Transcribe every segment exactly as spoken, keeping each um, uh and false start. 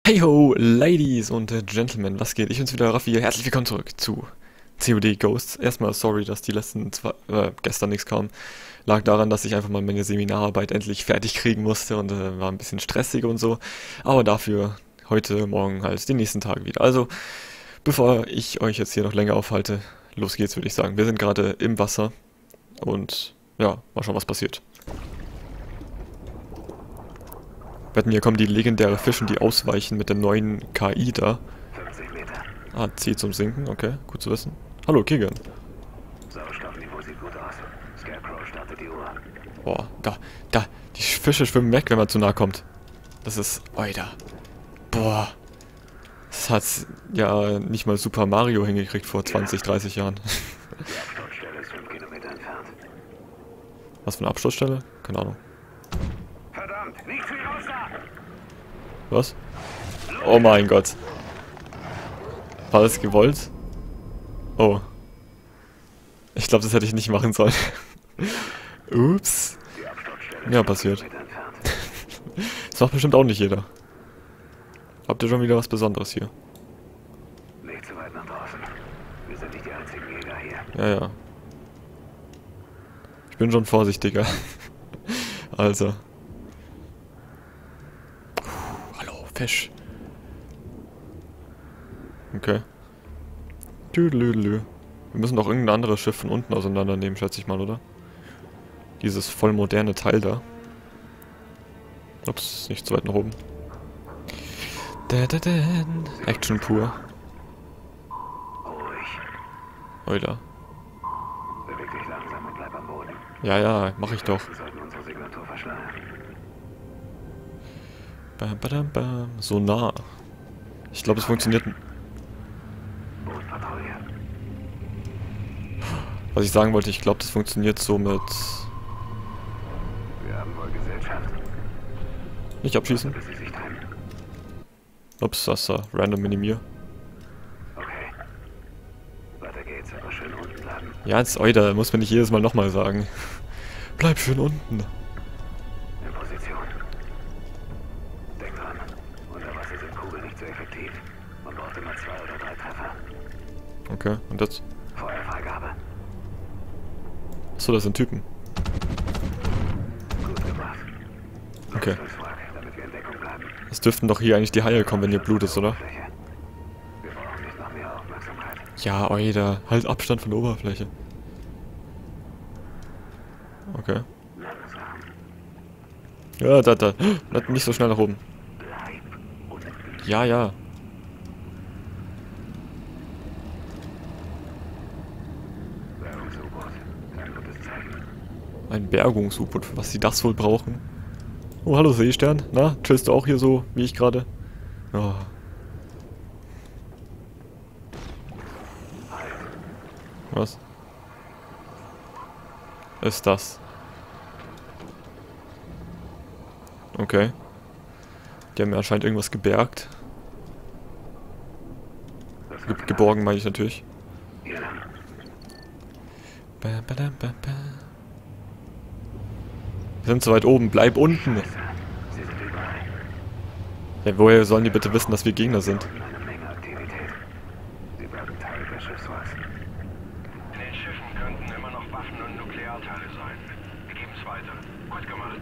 Hey ho, Ladies und äh, Gentlemen, was geht? Ich bin's wieder, Raffi, herzlich willkommen zurück zu C O D Ghosts. Erstmal sorry, dass die letzten zwei, äh, gestern nichts kam. Lag daran, dass ich einfach mal meine Seminararbeit endlich fertig kriegen musste und äh, war ein bisschen stressig und so. Aber dafür heute, morgen halt den nächsten Tag wieder. Also, bevor ich euch jetzt hier noch länger aufhalte, los geht's, würde ich sagen. Wir sind gerade im Wasser und ja, mal schauen, was passiert. Wetten, hier kommen die legendäre Fischen, die ausweichen mit der neuen K I da. fünfzig Meter. Ah, C zum Sinken, okay, gut zu wissen. Hallo, Kegan. Sauerstoffniveau sieht gut aus. Scarecrow startet die Uhr. Boah, da, da, die Fische schwimmen weg, wenn man zu nah kommt. Das ist, oida. Boah. Das hat ja nicht mal Super Mario hingekriegt vor zwanzig, dreißig Jahren. Die Absturzstelle ist fünf Kilometer entfernt. Was für eine Absturzstelle? Keine Ahnung. Verdammt, nicht viel raus da! Was? Oh mein Gott. War das gewollt? Oh. Ich glaube, das hätte ich nicht machen sollen. Ups. Die Absturzstelle Ja, ist passiert. fünf Kilometer entfernt. Das macht bestimmt auch nicht jeder. Habt ihr schon wieder was Besonderes hier? Nicht zu weit nach draußen. Wir sind nicht die einzigen Jäger hier. Ja, ja. Ich bin schon vorsichtiger. Also. Puh, hallo, Fisch. Okay. Tüdelüdelü. Wir müssen doch irgendein anderes Schiff von unten auseinandernehmen, schätze ich mal, oder? Dieses voll moderne Teil da. Ups, nicht zu weit nach oben. Da, da, da. Action pur. Ruhig. Oida. Beweg dich langsam und bleib am Boden. Ja, ja, mach ich doch. Wir sollten unsere Signatur verschleiern. Bam, badam, bam. So nah. Ich glaube, es funktioniert. Bootpatrouille. Was ich sagen wollte, ich glaube, das funktioniert so mit. Wir haben wohl Gesellschaft. Nicht abschießen. Bis sie sich trennen. Ups, das war random minimier. Okay. Weiter geht's, aber schön unten bleiben. Ja, jetzt Oida, muss man nicht jedes Mal nochmal sagen. Bleib schön unten. In Position. Denk dran. Unter Wasser sind Kugeln nicht so effektiv. Man braucht immer zwei oder drei Treffer. Okay, und jetzt? Feuerfreigabe. Achso, das sind Typen. Gut gemacht. Okay. Durchs Wrack, damit wir in Deckung bleiben. Es dürften doch hier eigentlich die Haie kommen, wenn hier Blut ist, oder? Oberfläche. Wir brauchen nicht noch mehr Aufmerksamkeit. Ja, Oida. Halt Abstand von der Oberfläche. Okay. Langsam. Ja, da, da. Nicht so schnell nach oben. Bleib unten. Ja, ja. BergungsU-Boot. Kein gutes Zeichen. Ein Bergungs-U-Boot, für was sie das wohl brauchen. Oh, hallo Seestern. Na, chillst du auch hier so, wie ich gerade? Oh. Was? Ist das? Okay. Die haben mir anscheinend irgendwas gebergt. Ge geborgen meine ich natürlich. Hier lang. Ba, ba, da, ba, ba. Wir sind zu weit oben, bleib unten. Sie sind überall. Ja, woher sollen die bitte wissen, dass wir Gegner sind? Eine Menge Aktivität. Sie werden Teil der Schiffswachs. In den Schiffen könnten immer noch Waffen und Nuklearteile sein. Wir geben es weiter. Gut gemacht.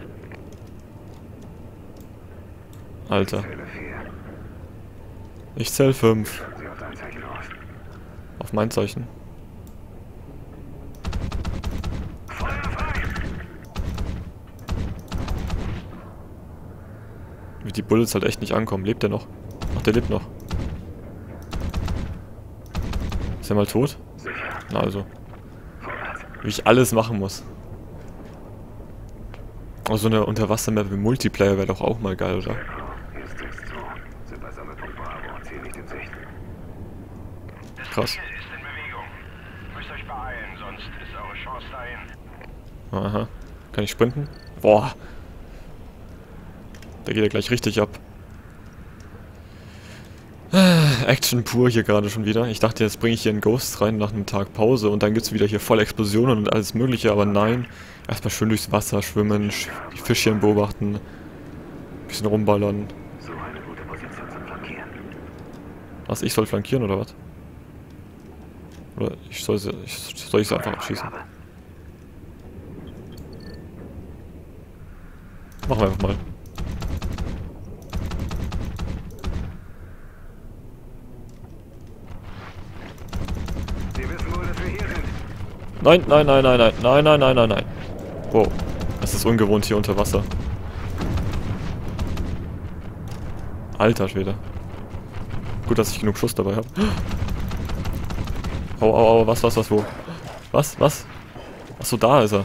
Alter. Zähle vier. Ich zähl fünf. Schauen Sie auf dein Zeichen aus. Auf mein Zeichen. Feuer frei! Wie die Bullets halt echt nicht ankommen. Lebt der noch? Ach, der lebt noch. Ist er mal tot? Sicher. Na also. Vorwärts. Wie ich alles machen muss. Oh, so eine Unterwasser-Map im Multiplayer wäre doch auch mal geil, oder? Hier ist sechs zwei. Sind bei Sammelpunkt Bravo und Ziel nicht in Sicht. Das Krass. Ziel ist in Bewegung. Müsst euch beeilen, sonst ist eure Chance dahin. Aha. Kann ich sprinten? Boah. Da geht er gleich richtig ab. Ah, Action pur hier gerade schon wieder. Ich dachte, jetzt bringe ich hier einen Ghost rein nach einem Tag Pause und dann gibt es wieder hier voll Explosionen und alles mögliche, aber nein. Erstmal schön durchs Wasser schwimmen, die Fischchen beobachten, bisschen rumballern. So eine gute Position zum Flankieren. Was, ich soll flankieren oder was? Oder ich soll sie, ich, soll ich sie einfach abschießen? Machen wir einfach mal. Sie wissen wohl, dass wir hier sind. Nein, nein, nein, nein, nein, nein, nein, nein, nein, nein. Wow, das ist ungewohnt hier unter Wasser. Alter Schwede. Gut, dass ich genug Schuss dabei habe. Au, au, au, was, was, was, wo? Was, was? Achso, da ist er.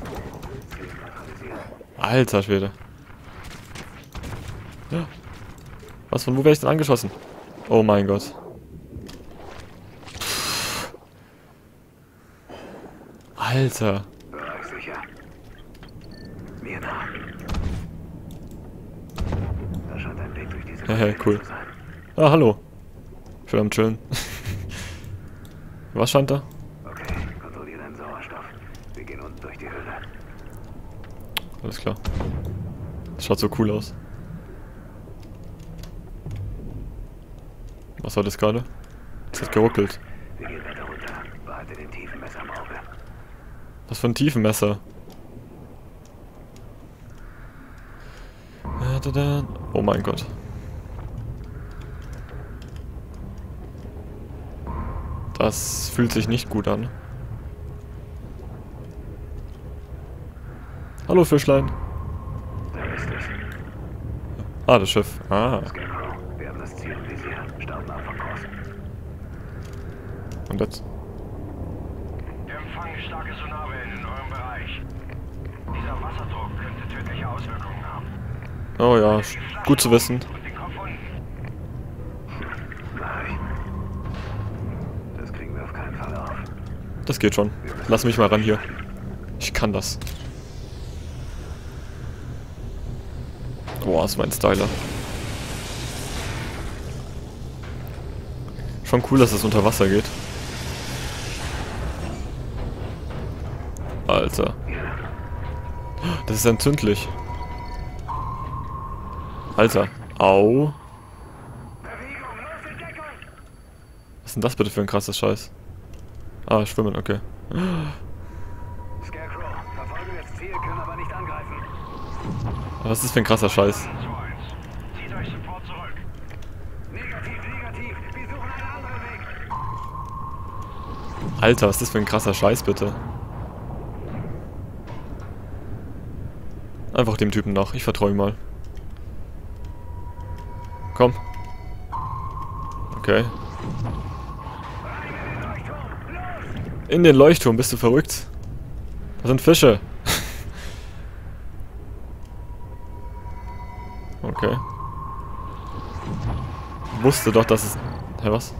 Alter Schwede. Was, von wo wäre ich denn angeschossen? Oh mein Gott. Alter. Bereich sicher. Mir nach. Da scheint ein Weg durch diese Hehe, cool. zu sein. Ah, hallo. Schön am Chillen. Was scheint da? Okay, kontrolliere deinen Sauerstoff. Wir gehen unten durch die Höhle. Alles klar. Das schaut so cool aus. Was war das gerade? Das hat geruckelt. Wir gehen weiter runter. Behalte den tiefen Messer im Auge. Was für ein Tiefenmesser? Oh mein Gott. Das fühlt sich nicht gut an. Hallo Fischlein. Da ist es. Ah, das Schiff. Ah. Scarecrow, wir haben das Ziel im Visier. Starten ab von Kurs. Und jetzt? Wir empfangen starke Sonarwellen in eurem Bereich. Dieser Wasserdruck könnte tödliche Auswirkungen haben. Oh ja, gut zu wissen. Und den Kopf unten. Nein. Das kriegen wir auf keinen Fall auf. Das geht schon. Lass mich mal ran hier. Ich kann das. Boah, ist mein Styler. Schon cool, dass es unter Wasser geht. Alter. Das ist entzündlich. Alter. Au. Was ist denn das bitte für ein krasses Scheiß? Ah, schwimmen, okay. Scarecrow, verfolgen das Ziel, können aber nicht angreifen. Was ist das für ein krasser Scheiß? zwei zu eins. Zieht euch sofort zurück. Negativ, negativ. Wir suchen einen anderen Weg. Alter, was ist das für ein krasser Scheiß, bitte? Einfach dem Typen nach. Ich vertraue ihm mal. Komm. Okay. In den Leuchtturm, bist du verrückt? Das sind Fische. Okay. Wusste doch, dass es... Hä, was?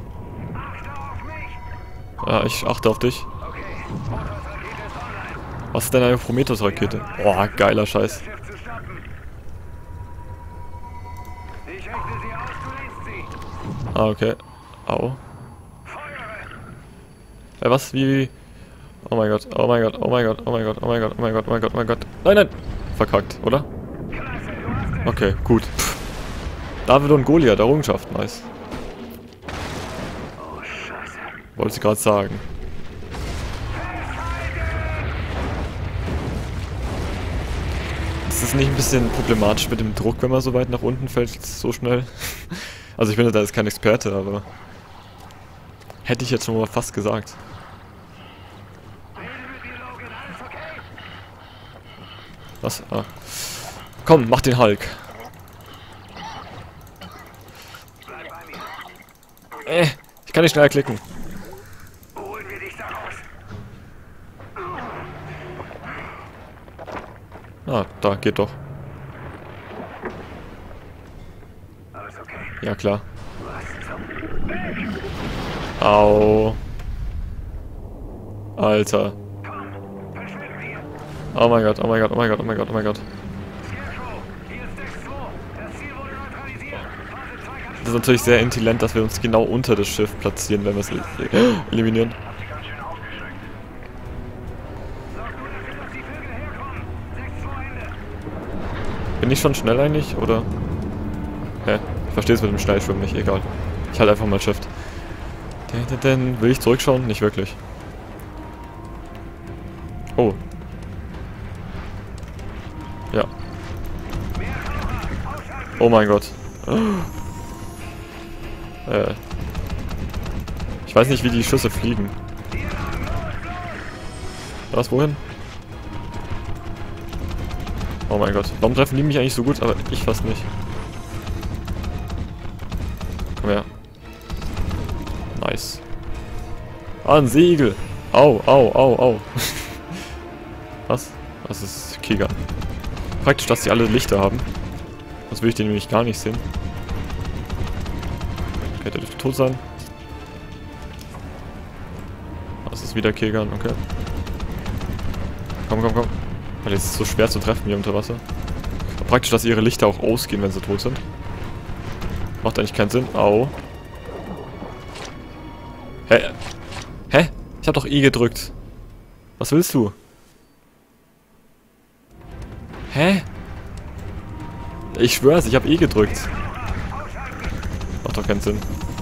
Ja, ich achte auf dich. Was ist denn eine Prometheus-Rakete? Boah, geiler Scheiß. Schiff zu stoppen. Ich richte sie aus, du liest sie. Ah, okay. Au. Feuere. Äh, was? Wie, wie? Oh mein Gott, oh mein Gott, oh mein Gott, oh mein Gott, oh mein Gott, oh mein Gott, oh mein Gott, oh mein Gott. Nein, nein! Verkackt, oder? Klasse, du hast es. Okay, gut. Pff. David und Goliath, Errungenschaft, nice. Oh, Scheiße. Wollte ich gerade sagen. Ist das nicht ein bisschen problematisch mit dem Druck, wenn man so weit nach unten fällt, so schnell? Also ich bin ja da jetzt kein Experte, aber... Hätte ich jetzt schon mal fast gesagt. Was? Ah. Komm, mach den Hulk. Bleib bei mir. Äh, ich kann nicht schneller klicken. Holen wir dich da raus. Ah, da, geht doch. Alles okay. Ja, klar. Was zum... Au. Alter. Komm, verschwinden wir. Oh mein Gott, oh mein Gott, oh mein Gott, oh mein Gott, oh mein Gott. Scarecrow, hier ist Dex zwei. Das Ziel wurde neutralisiert. Phase zwei kann Das ist natürlich sehr intelligent, dass wir uns genau unter das Schiff platzieren, wenn wir es eliminieren. Habt ihr ganz schön aufgeschreckt. sorgt nur dafür, dass die Vögel herkommen. Dex zwei Ende. Bin ich schon schnell eigentlich, oder? Hä? Ich verstehe es mit dem Schnellschwimmen nicht, egal. Ich halte einfach mal Shift. Denn, denn, will ich zurückschauen? Nicht wirklich. Oh. Ja. Oh mein Gott. Äh. Ich weiß nicht, wie die Schüsse fliegen. Was, wohin? Oh mein Gott. Warum treffen die mich eigentlich so gut, aber ich fast nicht? Komm her. Nice. Ah, ein Segel. Au, au, au, au. Was? Das ist Kiga. Praktisch, dass die alle Lichter haben. Das will ich den nämlich gar nicht sehen. Okay, der dürfte tot sein. Das ist wieder Kegan, okay. Komm, komm, komm. Weil jetzt ist es so schwer zu treffen hier unter Wasser. Praktisch, dass ihre Lichter auch ausgehen, wenn sie tot sind. Macht eigentlich keinen Sinn. Au. Hä? Hä? Ich hab doch E gedrückt. Was willst du? Hä? Ich schwör's, ich hab E gedrückt. Macht doch keinen Sinn.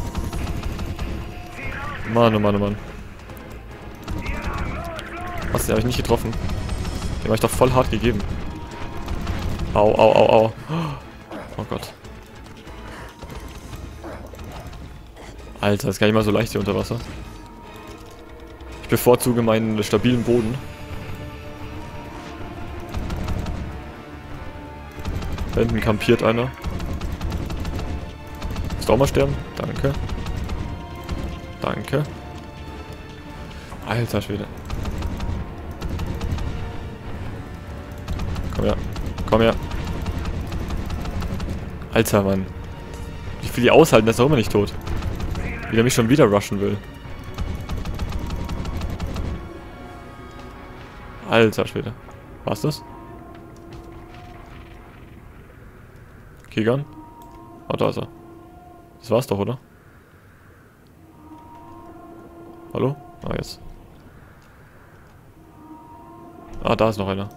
Mann, oh Mann, oh Mann. Was, den hab ich nicht getroffen. Den hab ich doch voll hart gegeben. Au, au, au, au. Oh Gott. Alter, das ist gar nicht mal so leicht hier unter Wasser. Ich bevorzuge meinen stabilen Boden. Da hinten kampiert einer. Willst du auch mal sterben? Danke. Danke. Alter Schwede. Komm her. Komm her. Alter Mann. Wie viel die aushalten, der ist doch immer nicht tot. Wie der mich schon wieder rushen will. Alter Schwede. War's das? Kegan? Oh, da ist er. Das war's doch, oder? Hallo? Ah, jetzt. Ah, da ist noch einer.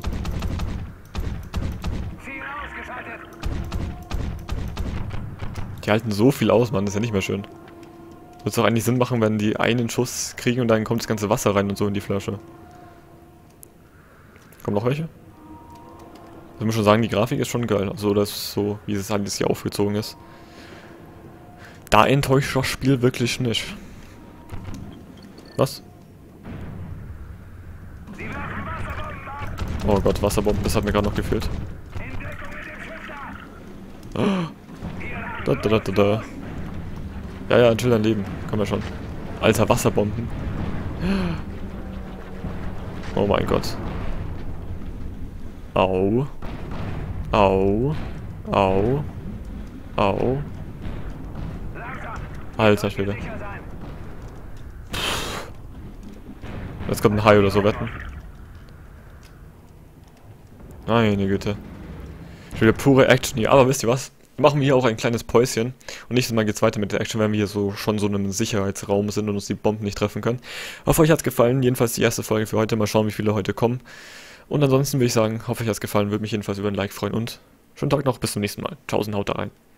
Die halten so viel aus, Mann. Das ist ja nicht mehr schön. Würde es doch eigentlich Sinn machen, wenn die einen Schuss kriegen und dann kommt das ganze Wasser rein und so in die Flasche. Kommen noch welche? Ich muss schon sagen, die Grafik ist schon geil. Also das ist so, wie es alles hier aufgezogen ist. Da enttäuscht das Spiel wirklich nicht. Was? Oh Gott, Wasserbomben, das hat mir gerade noch gefehlt. Oh. Da, da, da, da, da. Ja, ja, chill dein Leben. Komm ja schon. Alter, Wasserbomben. Oh mein Gott. Au. Au. Au. Au. Alter Schwede. Jetzt kommt ein Hai oder so, wetten. Meine Güte. Schon wieder pure Action hier. Aber wisst ihr was? Wir machen hier auch ein kleines Päuschen. Und nächstes Mal geht's weiter mit der Action, wenn wir hier so schon so in einem Sicherheitsraum sind und uns die Bomben nicht treffen können. Hoffe, euch hat's gefallen. Jedenfalls die erste Folge für heute. Mal schauen, wie viele heute kommen. Und ansonsten würde ich sagen, hoffe, euch hat's gefallen. Würde mich jedenfalls über ein Like freuen. Und schönen Tag noch. Bis zum nächsten Mal. Tschaußen, haut da rein.